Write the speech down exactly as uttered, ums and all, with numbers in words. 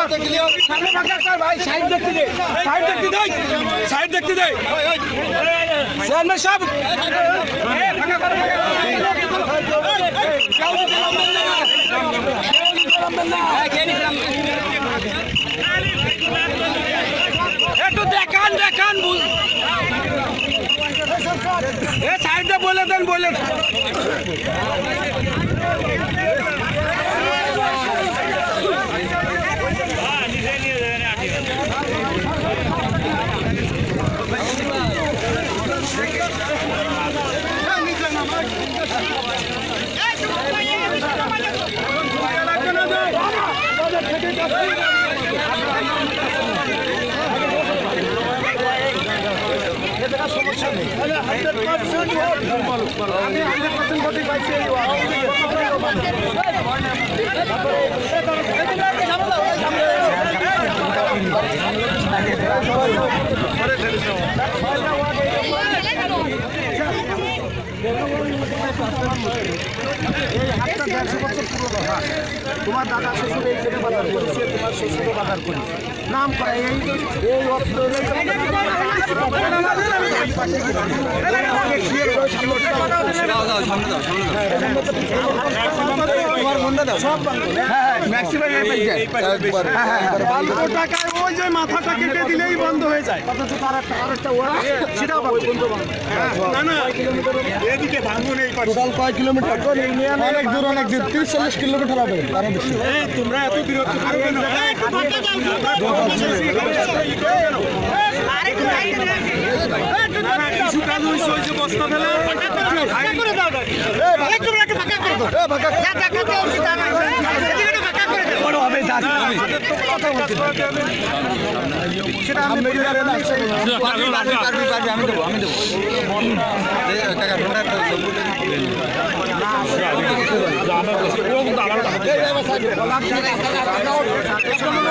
ভাই সাইড দেখতে দে সাইড দেখতে দে সাইড দেখতে দে চেয়ারম্যান সাহেব একটু দেখান দেখান সাইডে বলে দেন বলে সমস্যা নেই হান্ড্রেড পার্সেন্ট আমি হান্ড্রেড পার্সেন্ট ভোটই পাইছি তোমার দাদা শ্বশুর এই ছেলে বাজার করেছে তোমার শ্বশুরও বাজার করেছে নাম করা এই এই অর্থ ওই যে মাথাটা কেটে দিলেই বন্ধ হয়ে যায় না না এদিকে ভাঙুন এই টোটাল কয় কিলোমিটার অনেক দূর অনেক দূর তিরিশ চল্লিশ কিলোমিটার হবে তোমরা এত বিরক্ত করবে না কিছু কাজ হয়েছে বস্তা ফেলে সেটা আমি দেবো আমি দেবো টাকা